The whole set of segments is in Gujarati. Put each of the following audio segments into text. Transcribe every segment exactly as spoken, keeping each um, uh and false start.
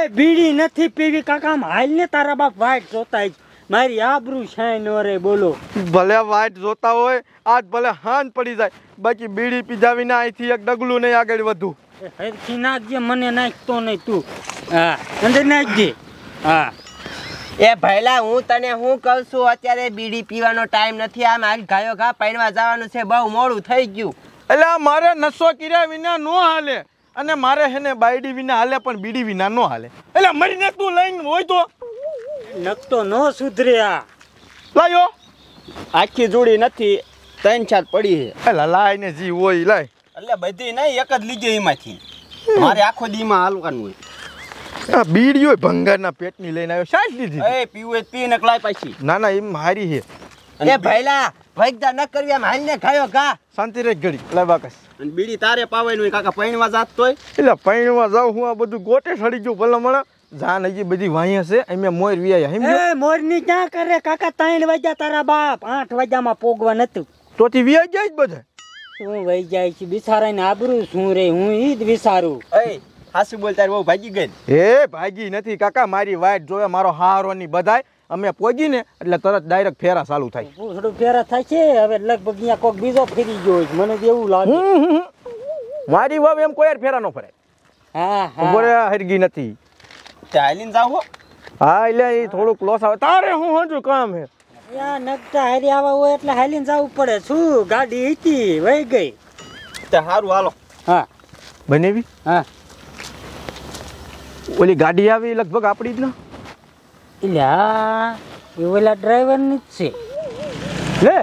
એ બીડી નથી પીવી કાકા, હાલ ને તારા બાપ વાઈટ જોતા જ મારી આબરૂ છે નો રે બોલો. ભલે વાઈટ જોતા હોય આજ ભલે હાન પડી જાય, બાકી બીડી પીધા વિના અહીંથી એક ડગલું નહીં આગળ વધુ. હરખી નાખજે, મને નાખતો નહીં તું. હા અંદર નાખજે. હા એ ભઈલા હું તને હું કહું છું, અત્યારે બીડી પીવાનો ટાઈમ નથી. આ મારી ગાયો ઘા પૈણવા જવાનું છે, બહુ મોડું થઈ ગયું. એટલે મારે નશો કર્યા વિના નો હાલે, અને મારે હેને બાયડી વિના હાલે પણ બીડી વિના નો હાલે. એટલે મરીને તું લઈને હોય તો નકતો નો સુધર્યા. લાયો આખી જોડી નથી, ત્રણ ચાર પડી છે. એટલે લાઈને જી હોય લાય. એટલે બધી નહીં, એક જ લીધી એમાંથી. મારે આખો દીમાં હાલવાનું હોય. આ બીડીઓ ભંગારના પેટની લઈને આવ્યો, સાચ લીધી. એ પીવું પી ને કલાય પાછી. ના ના એમ હારી છે. એ ભઈલા વૈગદા ન કરવી, આમ હાલને ખાયો ઘા. શાંતિ રે ઘડી લાય બાકસ. અને બીડી તારે પાવાની હોય કાકા, પૈણવા જાત તોય. એટલે પૈણવા જાવ હું આ બધું ગોટે સડી ગયું ભલે મળે. જાન હજી બધી વાહી હશે, અમે મોર વિયા હિમ. એ મોરની ક્યાં કરે કાકા, ત્રણ વાગ્યા તારા બાપ, આઠ વાગ્યામાં પોગવા નતું. તોથી વિયા જાય જ બધા. શું વહી જાય છે બિચારાને આબરૂ શું રે, હું ઈ જ વિચારું. એ હાસુ બોલ, તાર બહુ ભાગી ગઈ. એ ભાગી નથી કાકા, મારી વાઈટ જોવે મારો હારો ની બધાય. અમે પોગી ને એટલે તરત ડાયરેક્ટ ફેરા ચાલુ થાય. થોડું ફેરા થાય છે હવે, લગભગ અહીંયા કોક બીજો ફેરી ગયો છે મને એવું લાગે. મારી વાવ એમ કોઈ ફેરા નો ફરે. હા હા બોરે હરગી નથી. ચાલીને જાવ હો. હા એટલે એ થોડુંક લોસ આવે. તારે હું હજુ કામ હે. યા નકટા હારી આવા હોય એટલે હાલીને જવું પડે. શું ગાડી હતી વહી ગઈ. તે સારું હાલો. હા બનેવી. હા ઓલી ગાડી આવી લગભગ આપણી જ ના. એટલે હા એ ઓલા ડ્રાઈવર ની જ છે. લે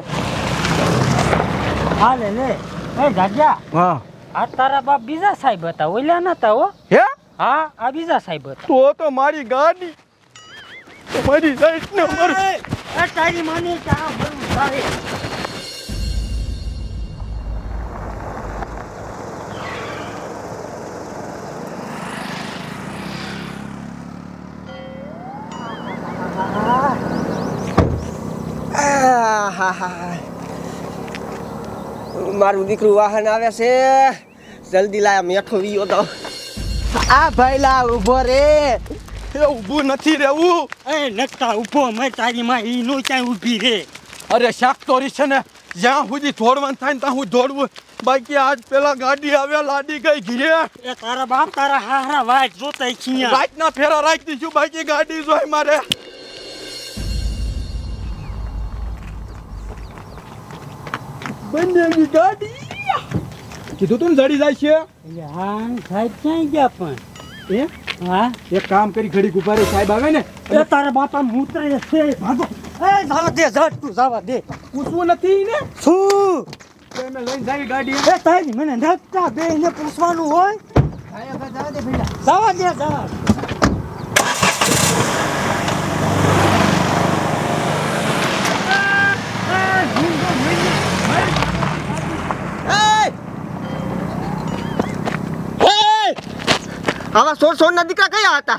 હા લે લે. એ જાગ્યા. હા આ તારા બાપ બીજા સાહેબ હતા, ઓલા નતા હો. હે હા આ બીજા સાહેબ હતા. તો તો મારી ગાડી મારી સાઈડ ને મર. એ તારી માની ચા ભરું તારે. મારું દીકરું વાહન આવે છે, જલ્દી લાયા મેઠો વીયો તો. આ ભઈલા ઉભો રે. એ ઊભું નથી રહેવું. એ નકટા ઉભો મે તારી માં ઈ નો ચાય ઊભી રે. અરે શાક તોરી છે ને, જ્યાં સુધી દોડવાનું થાય ને ત્યાં હું દોડવું. બાકી આજ પેલા ગાડી આવ્યા લાડી ગઈ ઘીરે. એ તારા બાપ તારા હારા વાટ જોતા છીએ. રાત ના ફેરા રાખી દઈશું, બાકી ગાડી જોઈ મારે. બંને ગાડી કીધું તું ને જડી જાય છે. હા સાહેબ ક્યાં ગયા પણ? એ હા એક કામ કરી ઘડી ગુબારે સાહેબ આવે ને એ તારા બાપા મૂતરે છે ભાગો. એ જવા દે જટ તું જવા દે. પૂછવું નથી ને શું તો અમે લઈને જાય ગાડી. એ તારી મને નકટા બે ને પૂછવાનું હોય. જવા દે ભઈલા, જવા દે જવા. આવા સોળ સોળ ના દીકરા કયા હતા?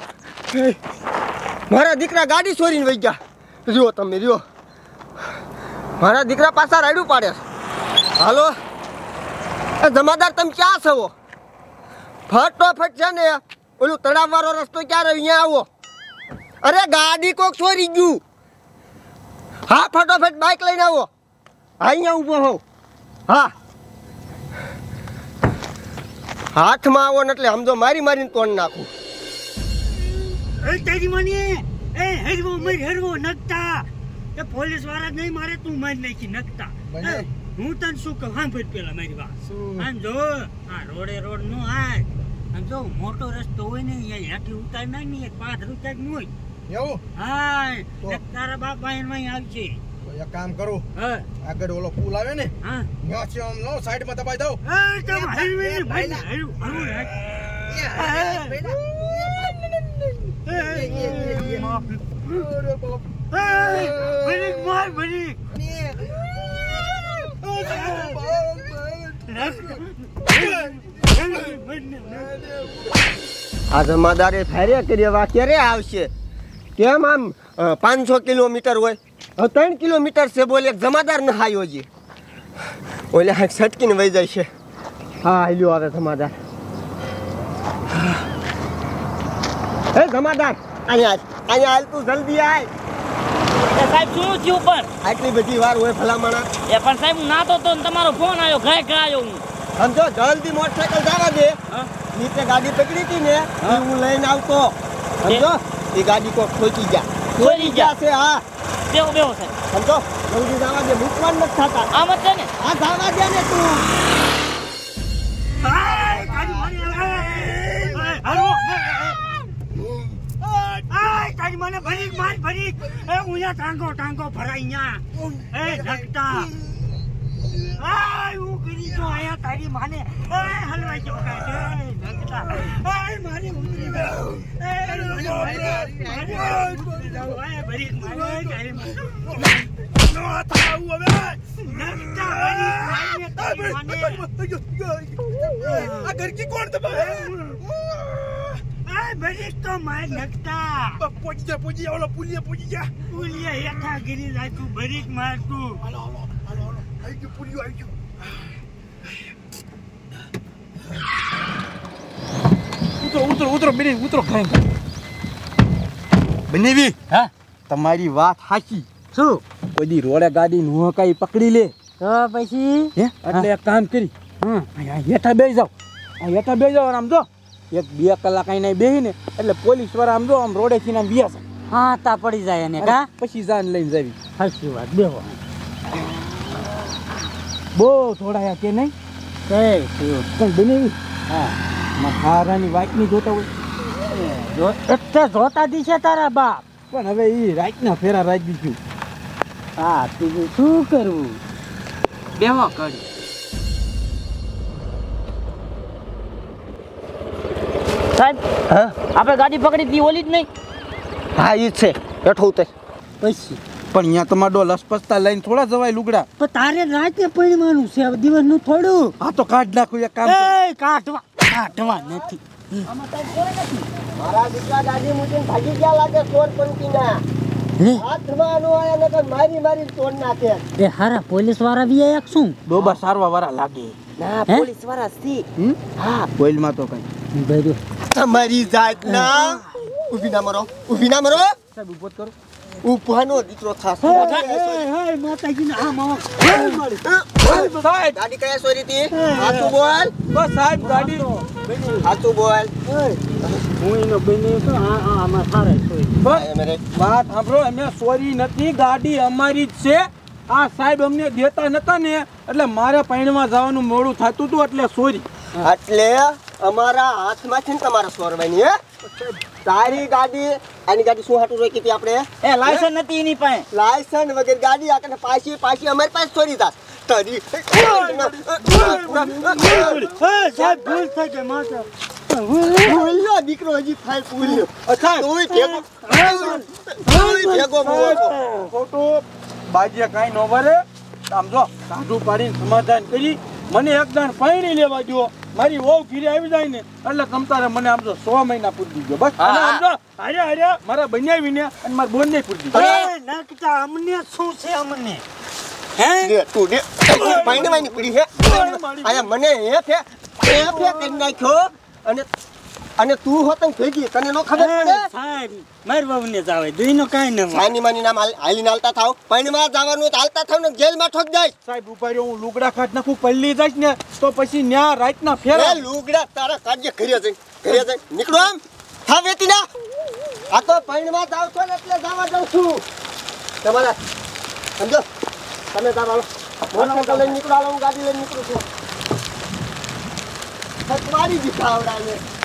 મારા દીકરા ગાડી ચોરીને વહી ગયા. રહ્યો તમે રહ્યો. મારા દીકરા પાછા રાયડું પાડે. હાલો એ જમાદાર તમે ક્યાં છો? ફટોફટ છે ને ઓલું તળાવ વાળો રસ્તો ક્યારે અહીંયા આવો. અરે ગાડી કોક ચોરી ગયું. હા ફટોફટ બાઇક લઈને આવો. અહીંયા ઊભો હો. હા હાથમાં આવો ને એટલે સમજો મારી મારીને તોડ નાખું. એ તારી માની એ હરવો મર હરવો નકટા. એ પોલીસ વાળા નહીં મારે, તું મારી નાખી નકટા. હું તને શું કહું સાંભળ પેલા મારી વાત. આમ જો આ રોડે રોડ નો હાય. આમ જો મોટો રસ્તો હોય ને અહીંયા હેઠી ઉતાર નાખ ને એક પાંચ રૂપિયા જ હોય. એવું હા તારા બાપ અહીં આવશે. એક કામ કરું, હા આગળ ઓલો પુલ આવે ને હા ત્યાં છે, આમ નો સાઈડ માં દબાઈ દઉં. એ તમ હાઈવે ને ભાઈ હાઈવે માર બની આ જમાદારે ફેરે કરી વા ક્યારે આવશે? કેમ આમ પાંચસો કિલોમીટર હોય, ત્રણ કિલોમીટર છે બોલે જમાદાર ન આવ્યો છે. ઓલે હાક છટકીને વહી જાય છે. હા લ્યો આવે જમાદાર. હે જમાદાર અહીંયા આય, અહીંયા હાલ તું જલ્દી આય. એ સાહેબ શું થયું પણ આટલી બધી વાર હોય ભલામણા. એ પણ સાહેબ હું નાતો તો ને તમારો ફોન આવ્યો ઘરે ઘરે આવ્યો હું સમજો જલ્દી મોટરસાઇકલ જવા દે. હા? નીચે ગાડી પકડી હતી ને એ હું લઈને આવતો. સમજો એ ગાડી કોઈ ખોચી ગયા ખોઈ ગયા છે. હા બેહો બેહો સાહેબ સમજો જલ્દી જવા દે. મૂકવાનું નથી થતા. આમ જ છે ને આ જવા દે ને તું. આય, તારી માને, આય, હાલો. આય, તારી માને ભરીક માર ભરીક. એ ઉયા ટાંગો ટાંગો ભરાઈ ન્યા. એ નકટા. આય, હું કરી જો આયા તારી માને. આય, હલવાઈ જો કાઢ. એ નકટા. આય, મારી ઉતરી જાવ. એ મારી ઉતરી જાવ. આય, ભરીક મારે તારી માને. નો થાઉ હવે. નકટા ભરીક મારીને તારી માને. આ ઘર કી કોણ દબાવે? આ ભરીક તો માર નકટા. પોજી જા પોજી જા ઓલો પુલિયા પોજી જા. પુલિયા હેઠા ગીરી જાય તું ભરીક માર તું. હાલો હાલો હાલો હાલો. આવી ગયો પુલિયો આવી ગયો. ઉતરો ઉતરો ઉતરો બેની ઉતરો ખાઈ બનેવી. હા તમારી વાત સાચી. શું બધી રોડે ગાડી નું કાઈ પકડી લે તો પછી હે એટલે એક કામ કરી હમ અહીંયા હેઠા બેસી જાવ. આ હેઠા બેસી જાવ આમ જો એક બે કલાક અહીં બેસી ને એટલે પોલીસ વાળા આમ જો આમ રોડે થી આમ વ્યાસ હા તા પડી જાય એને કા પછી જાન લઈને જાવી. સાચી વાત બેહો બહુ થોડા કે નહીં એ શું પણ બનેવી હા મહારાની વાત ની જોતા હોય જો એટલે જોતા દીશે તારા બાપ પણ હવે એ રાતના ફેરા રાખી દીધું. હા તું શું કરવું બેહો કરી સાહેબ હા આપણે ગાડી પકડી હતી ઓલી જ નહીં હા એ છે બેઠો ઉતર. પછી પણ અહીંયા તમારો લસપસતા લઈને થોડા જવાય લુગડા. પણ તારે રાતે પરિમાનું છે દિવસ નું થોડું આ તો કાઢ નાખું એક કામ કર. એ કાઢવા કાઢવા નથી મારા દીકરા ગાડી મૂકીને ભાગી ગયા લાગે ચોર પંક્તિના. હે હાથમાં નો આયા નકર મારી મારી તોડ નાખે. એ હારા પોલીસ વાળા બી એક શું ડોબા સારવા વાળા લાગે. ના હે? પોલીસ વાળા સી. હમ હા કોઈલમાં તો કઈ ભર્યું તમારી જાતના ઊભી ના મરો ઊભી ના મરો. સાહેબ ઉભો કરો. ઉભાનો દીકરો થાસ. માતાજીને આમ આમ સાહેબ ગાડી કયા ચોરી હતી? હાચું બોલ. બસ સાહેબ ગાડી હાચું બોલ. હું એનો બને તો આ આ આમાં સારા છે બસ એ મેરે વાત સાંભળો અમે સોરી નથી ગાડી અમારી જ છે. આ સાહેબ અમને દેતા નતા ને એટલે મારે પૈણમાં જવાનું મોડું થતું હતું એટલે સોરી. એટલે અમારા હાથમાંથી ને તમારા સોરવાની હે તારી ગાડી આની ગાડી શું હાટું રોકી હતી આપણે? એ લાયસન્સ નથી એની પાસે લાયસન્સ વગર ગાડી આકને પાછી પાછી અમારી પાસે ચોરી થાત તારી. સાહેબ ભૂલ થઈ ગઈ માતા. ભૂલ્યો દીકરો હજી થાય ભૂલ્યો. સાહેબ તોય ભેગો તોય ભેગો મોકો. ખોટું બાજીએ કાંઈ ન વરે. આમ જો કાઢું પાડીને સમાધાન કરી મને એક દાણ પૈણી લેવા દો. મારી વહુ ઘીરે આવી જાય ને એટલે તમ તારે મને આમ જો સો મહિના પૂરી દીધો બસ. અને આમ જો હારે હારે મારા બનાવીને અને મારા બોન ને પૂરી દીધો. એ નકટા અમને શું છે અમને હે દે તું દે પાણીવાની પડી હે આયા મને હે ફે હે ફે કરી નાખ્યો અને અને તું હોતન ભેગી તને નો ખબર પડે. સાહેબ માર બાબુને જાવે દઈનો કાઈ ન સાની માની નામ હાલીને હાલતા થાવ પાણીમાં જવાનું હાલતા થાવ ને જેલમાં ઠોક જાય. સાહેબ ઉભા રહ્યો હું લુગડા કાઢ નાખું પલ્લી જાય ને તો પછી ન્યા રાતના એ ફેરા લુગડા તારા કાઢજે ઘરે જઈ ઘરે જઈ નીકળો આમ થા વેતી ના. આ તો પાણીમાં જાવ છો ને એટલે જવા દઉં છું તમારા સમજો તમે તાર હાલો મોટરસાઇકલ લઈને નીકળો હાલો હું ગાડી લઈને નીકળું છું. સતવારી દીધા આવડાને